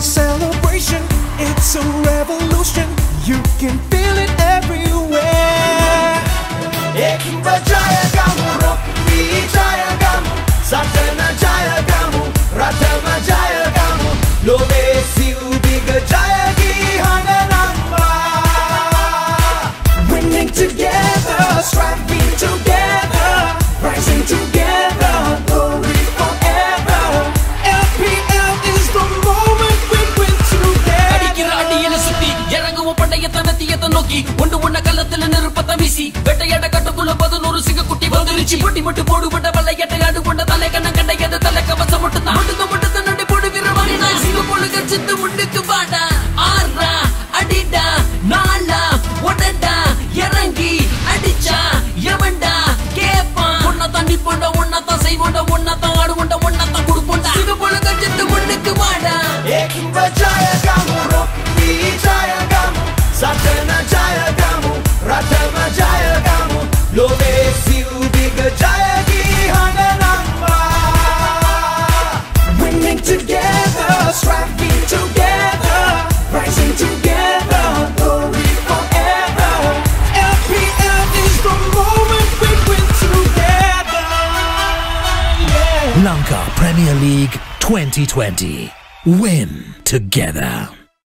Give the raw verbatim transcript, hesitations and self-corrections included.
celebration, it's a revolution. You can feel it everywhere. Ek bajayagamu, rocky jayagamu, satana jayagamu, ratama jayagamu, love siu big jayagi hananamba. Winning together, striving together, rising together, glory forever. L P L is the moment we win together. அடிக்கிற அடியில சுத்தி இறங்குவோம் பண்டைய தனத்தியத்தை நோக்கி ஒன்று ஒன்ன கள்ளத்துல நெருப்பத்தை வீசி வேட்டையாட கட்டுக்குள்ள பதினோரு சிங்க குட்டி வந்துருச்சு பொட்டி மட்டும் போடுபட்ட வளையட்டை ஆடு கொண்ட தலை கண்ண கண்டையது தலை கவசம் மட்டும் தான் மட்டும் மட்டும் நடி போடு வீரவாணி நான் சிங்க போல கச்சித்து முன்னுக்கு வாடா ஆறா அடிடா நாளா உடடா இறங்கி அடிச்சா எவன்டா கேப்பான் ஒன்ன தாண்டி போண்ட ஒன்ன தான் செய்வோண்ட ஒன்ன தான் ஆடுவோண்ட ஒன்ன தான் கொடுப்போண்டா சிங்க போல கச்சித்து முன்னுக்கு வாடா Ek bajayagamu, rocky jayagamu, satana jayagamu, ratama jayagamu, love siu big jayagi hananamba. Winning together, striving together, rising together, glory forever. L P L is the moment we win together. Yeah. Lanka Premier League twenty twenty. Win together.